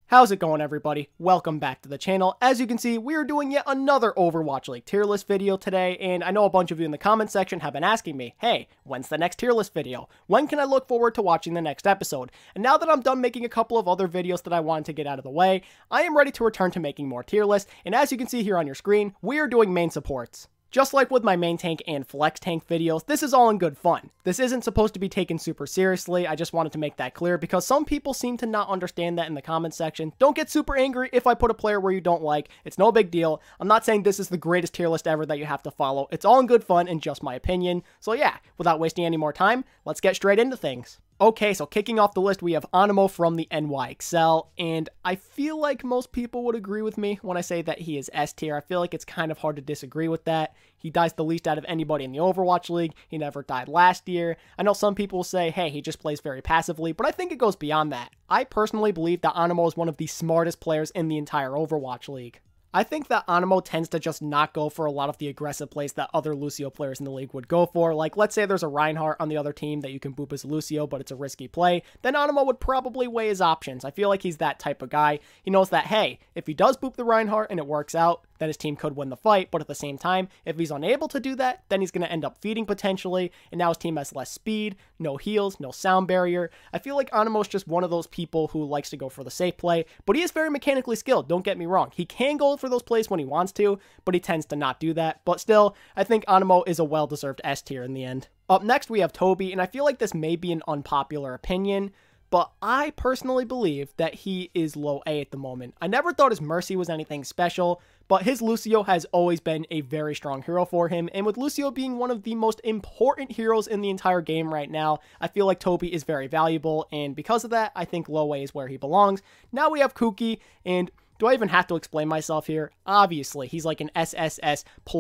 How's it going, everybody? Welcome back to the channel. As you can see, we are doing yet another Overwatch League tier list video today, and I know a bunch of you in the comment section have been asking me, hey, when's the next tier list video? When can I look forward to watching the next episode? And now that I'm done making a couple of other videos that I wanted to get out of the way, I am ready to return to making more tier lists, and as you can see here on your screen, we are doing main supports. Just like with my main tank and flex tank videos, this is all in good fun. This isn't supposed to be taken super seriously, I just wanted to make that clear because some people seem to not understand that in the comments section. Don't get super angry if I put a player where you don't like, it's no big deal. I'm not saying this is the greatest tier list ever that you have to follow, it's all in good fun and just my opinion. So yeah, without wasting any more time, let's get straight into things. Okay, so kicking off the list, we have Animo from the NYXL, and I feel like most people would agree with me when I say that he is S tier. I feel like it's kind of hard to disagree with that. He dies the least out of anybody in the Overwatch League. He never died last year. I know some people will say, hey, he just plays very passively, but I think it goes beyond that. I personally believe that Animo is one of the smartest players in the entire Overwatch League. I think that Animo tends to just not go for a lot of the aggressive plays that other Lucio players in the league would go for. Like, let's say there's a Reinhardt on the other team that you can boop as Lucio, but it's a risky play. Then Animo would probably weigh his options. I feel like he's that type of guy. He knows that, hey, if he does boop the Reinhardt and it works out, then his team could win the fight. But at the same time, if he's unable to do that, then he's going to end up feeding potentially. And now his team has less speed, no heals, no sound barrier. I feel like Animo's just one of those people who likes to go for the safe play, but he is very mechanically skilled. Don't get me wrong. He can go for those plays when he wants to, but he tends to not do that. But still, I think Animo is a well-deserved S tier in the end. Up next, we have Toby, and I feel like this may be an unpopular opinion, but I personally believe that he is low A at the moment. I never thought his Mercy was anything special, but his Lucio has always been a very strong hero for him, and with Lucio being one of the most important heroes in the entire game right now, I feel like Toby is very valuable, and because of that, I think low A is where he belongs. Now we have Kuki, and do I even have to explain myself here? Obviously, he's like an SSS+++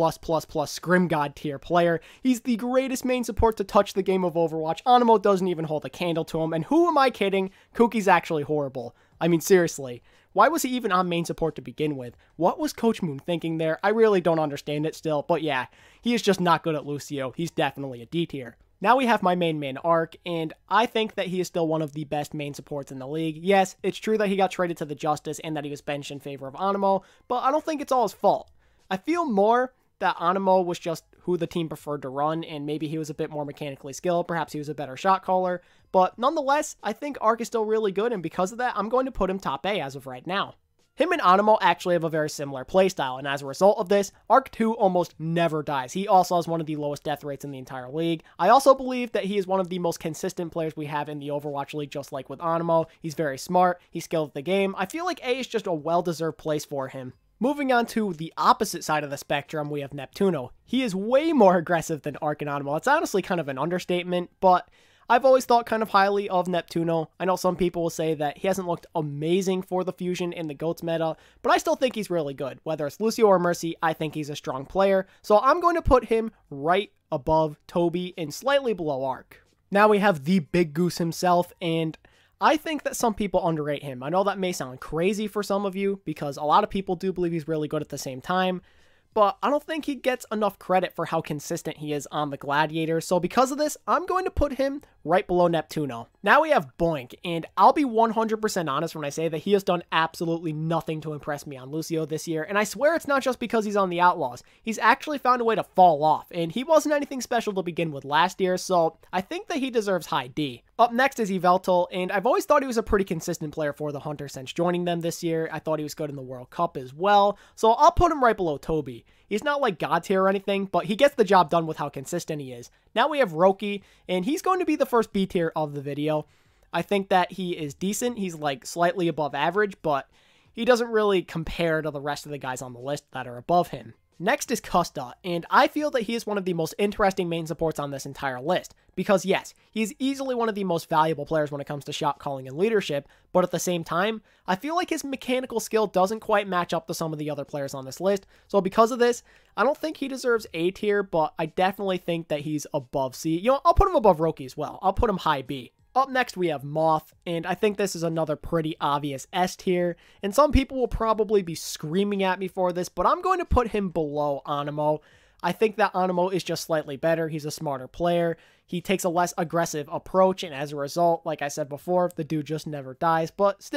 Scrim God tier player. He's the greatest main support to touch the game of Overwatch. Animo doesn't even hold a candle to him, and who am I kidding? Kuki's actually horrible. I mean, seriously. Why was he even on main support to begin with? What was Coach Moon thinking there? I really don't understand it still, but yeah, he is just not good at Lucio. He's definitely a D tier. Now we have my main Arc, and I think that he is still one of the best main supports in the league. Yes, it's true that he got traded to the Justice and that he was benched in favor of Animo, but I don't think it's all his fault. I feel more that Animo was just who the team preferred to run, and maybe he was a bit more mechanically skilled, perhaps he was a better shot caller, but nonetheless, I think Arc is still really good, and because of that, I'm going to put him top A as of right now. Him and Animo actually have a very similar playstyle, and as a result of this, Arc 2 almost never dies. He also has one of the lowest death rates in the entire league. I also believe that he is one of the most consistent players we have in the Overwatch League, just like with Animo. He's very smart, he's skilled at the game. I feel like A is just a well-deserved place for him. Moving on to the opposite side of the spectrum, we have Neptuno. He is way more aggressive than Arc and Animo. It's honestly kind of an understatement, but I've always thought kind of highly of Neptuno. I know some people will say that he hasn't looked amazing for the Fusion in the GOATS meta, but I still think he's really good. Whether it's Lucio or Mercy, I think he's a strong player, so I'm going to put him right above Toby and slightly below Arc. Now we have the Big Goose himself, and I think that some people underrate him. I know that may sound crazy for some of you, because a lot of people do believe he's really good at the same time, but I don't think he gets enough credit for how consistent he is on the Gladiator, so because of this, I'm going to put him right below Neptuno. Now we have Boink, and I'll be 100% honest when I say that he has done absolutely nothing to impress me on Lucio this year, and I swear it's not just because he's on the Outlaws. He's actually found a way to fall off, and he wasn't anything special to begin with last year, so I think that he deserves high D. Up next is Yveltal, and I've always thought he was a pretty consistent player for the Hunter since joining them this year. I thought he was good in the World Cup as well, so I'll put him right below Toby. He's not like God tier or anything, but he gets the job done with how consistent he is. Now we have Roki, and he's going to be the first B tier of the video. I think that he is decent. He's like slightly above average, but he doesn't really compare to the rest of the guys on the list that are above him. Next is Custa, and I feel that he is one of the most interesting main supports on this entire list, because yes, he's easily one of the most valuable players when it comes to shot calling and leadership, but at the same time, I feel like his mechanical skill doesn't quite match up to some of the other players on this list, so because of this, I don't think he deserves A tier, but I definitely think that he's above C. You know, I'll put him above Roki as well. I'll put him high B. Up next, we have Moth, and I think this is another pretty obvious S tier, and some people will probably be screaming at me for this, but I'm going to put him below Animo. I think that Animo is just slightly better. He's a smarter player. He takes a less aggressive approach, and as a result, like I said before, the dude just never dies. But still,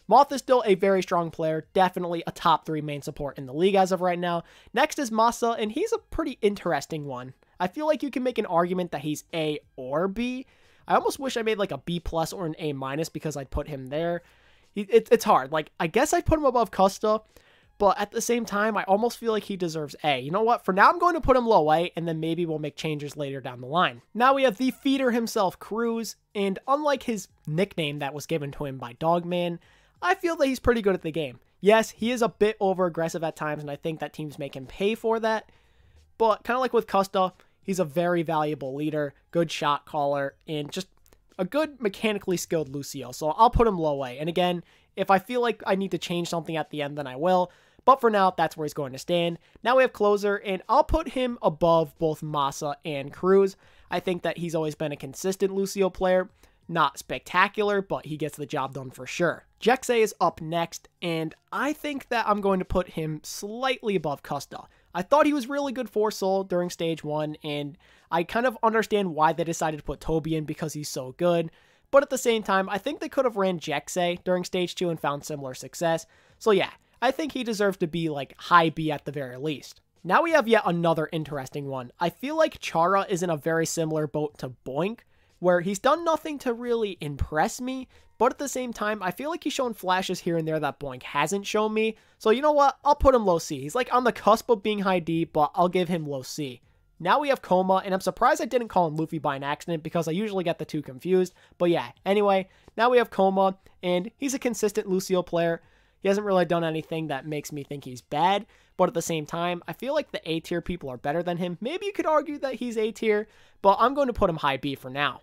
Moth is still a very strong player, definitely a top 3 main support in the league as of right now. Next is Masa, and he's a pretty interesting one. I feel like you can make an argument that he's A or B. I almost wish I made like a B+ or an A- because I'd put him there. It's hard. Like, I guess I'd put him above Custa, but at the same time, I almost feel like he deserves A. You know what? For now, I'm going to put him low A, and then maybe we'll make changes later down the line. Now we have the feeder himself, Cruz, and unlike his nickname that was given to him by Dogman, I feel that he's pretty good at the game. Yes, he is a bit over-aggressive at times, and I think that teams make him pay for that, but kind of like with Custa, he's a very valuable leader, good shot caller, and just a good mechanically skilled Lucio, so I'll put him low A. And again, if I feel like I need to change something at the end, then I will. But for now, that's where he's going to stand. Now we have Closer, and I'll put him above both Masa and Cruz. I think that he's always been a consistent Lucio player. Not spectacular, but he gets the job done for sure. Jexay is up next, and I think that I'm going to put him slightly above Custa. I thought he was really good for Soul during Stage 1, and I kind of understand why they decided to put Toby in because he's so good. But at the same time, I think they could have ran Jexay during Stage 2 and found similar success. So yeah, I think he deserves to be like high B at the very least. Now we have yet another interesting one. I feel like Chara is in a very similar boat to Boink, where he's done nothing to really impress me, but at the same time, I feel like he's shown flashes here and there that Boink hasn't shown me. So you know what? I'll put him low C. He's like on the cusp of being high D, but I'll give him low C. Now we have Coma, and I'm surprised I didn't call him Luffy by an accident because I usually get the two confused. But yeah, anyway, now we have Coma, and he's a consistent Lucio player. He hasn't really done anything that makes me think he's bad, but at the same time, I feel like the A tier people are better than him. Maybe you could argue that he's A tier, but I'm going to put him high B for now.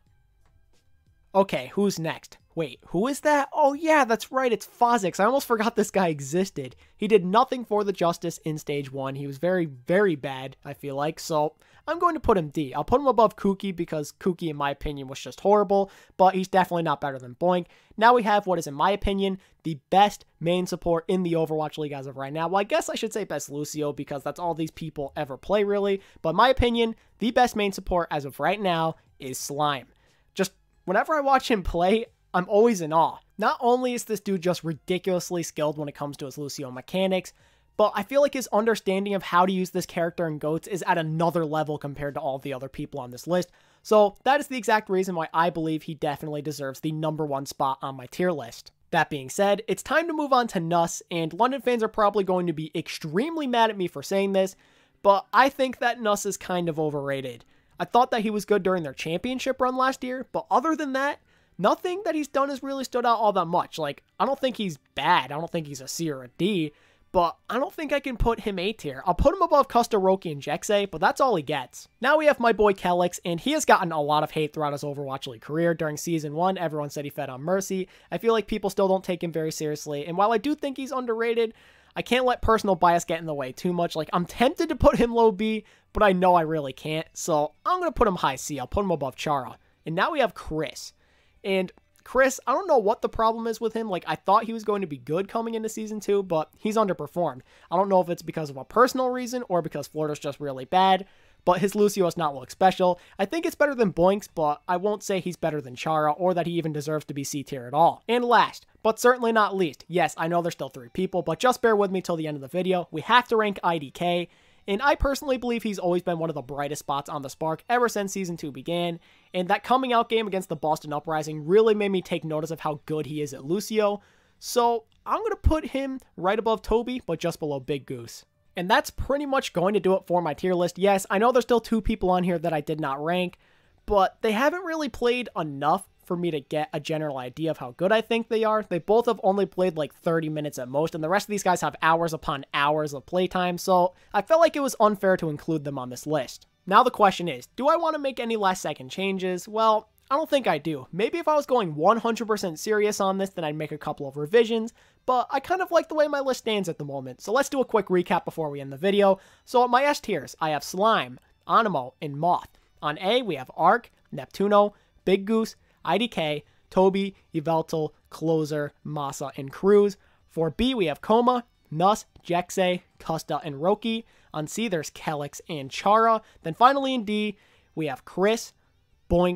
Okay, who's next? Wait, who is that? Oh yeah, that's right, it's Phozix. I almost forgot this guy existed. He did nothing for the Justice in Stage 1. He was very, very bad, I feel like, so I'm going to put him D. I'll put him above Kuki because Kuki, in my opinion, was just horrible, but he's definitely not better than Boink. Now we have what is, in my opinion, the best main support in the Overwatch League as of right now. Well, I guess I should say best Lucio because that's all these people ever play, really. But in my opinion, the best main support as of right now is Slime. Just whenever I watch him play, I'm always in awe. Not only is this dude just ridiculously skilled when it comes to his Lucio mechanics, but I feel like his understanding of how to use this character in GOATS is at another level compared to all the other people on this list. So that is the exact reason why I believe he definitely deserves the #1 spot on my tier list. That being said, it's time to move on to Nuss, and London fans are probably going to be extremely mad at me for saying this, but I think that Nuss is kind of overrated. I thought that he was good during their championship run last year, but other than that, nothing that he's done has really stood out all that much. Like, I don't think he's bad. I don't think he's a C or a D, but I don't think I can put him A tier. I'll put him above Kustaroki and Jexay, but that's all he gets. Now we have my boy Kelix, and he has gotten a lot of hate throughout his Overwatch League career. During Season 1, everyone said he fed on Mercy. I feel like people still don't take him very seriously, and while I do think he's underrated, I can't let personal bias get in the way too much. Like, I'm tempted to put him low B, but I know I really can't, so I'm going to put him high C. I'll put him above Chara. And now we have Chris. And Chris, I don't know what the problem is with him. Like, I thought he was going to be good coming into Season 2, but he's underperformed. I don't know if it's because of a personal reason or because Florida's just really bad, but his Lucio does not look special. I think it's better than Boink's, but I won't say he's better than Chara or that he even deserves to be C tier at all. And last, but certainly not least, yes, I know there's still 3 people, but just bear with me till the end of the video. We have to rank IDK. And I personally believe he's always been one of the brightest spots on the Spark ever since Season 2 began, and that coming out game against the Boston Uprising really made me take notice of how good he is at Lucio, so I'm going to put him right above Toby, but just below Big Goose. And that's pretty much going to do it for my tier list. Yes, I know there's still 2 people on here that I did not rank, but they haven't really played enough for me to get a general idea of how good I think they are. They both have only played like 30 minutes at most, and the rest of these guys have hours upon hours of playtime, so I felt like it was unfair to include them on this list. Now the question is, do I want to make any last second changes? Well, I don't think I do. Maybe if I was going 100% serious on this, then I'd make a couple of revisions, but I kind of like the way my list stands at the moment. So let's do a quick recap before we end the video. So at my S tiers, I have Slime, Animo, and Moth. On A, we have Arc, Neptuno, Big Goose, IDK, Toby, Yveltal, Closer, Masa, and Cruz. For B, we have Coma, Nuss, Jexay, Custa, and Roki. On C, there's Kelix and Chara. Then finally in D, we have Chris, Boink,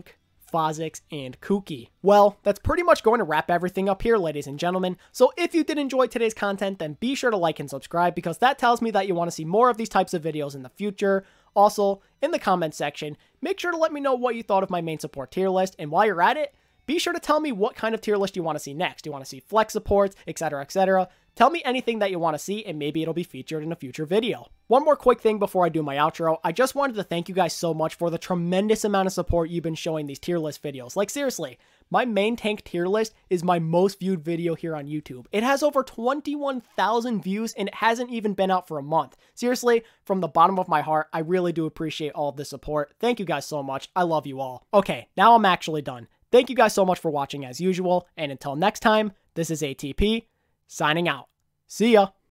Fozix, and Kuki. Well, that's pretty much going to wrap everything up here, ladies and gentlemen. So if you did enjoy today's content, then be sure to like and subscribe, because that tells me that you want to see more of these types of videos in the future. Also, in the comment section, make sure to let me know what you thought of my main support tier list, and while you're at it, be sure to tell me what kind of tier list you want to see next. Do you want to see flex supports, etc., etc.? Tell me anything that you want to see, and maybe it'll be featured in a future video. One more quick thing before I do my outro. I just wanted to thank you guys so much for the tremendous amount of support you've been showing these tier list videos. Like, seriously, my main tank tier list is my most viewed video here on YouTube. It has over 21,000 views, and it hasn't even been out for a month. Seriously, from the bottom of my heart, I really do appreciate all of the support. Thank you guys so much. I love you all. Okay, now I'm actually done. Thank you guys so much for watching as usual, and until next time, this is ATP, signing out. See ya!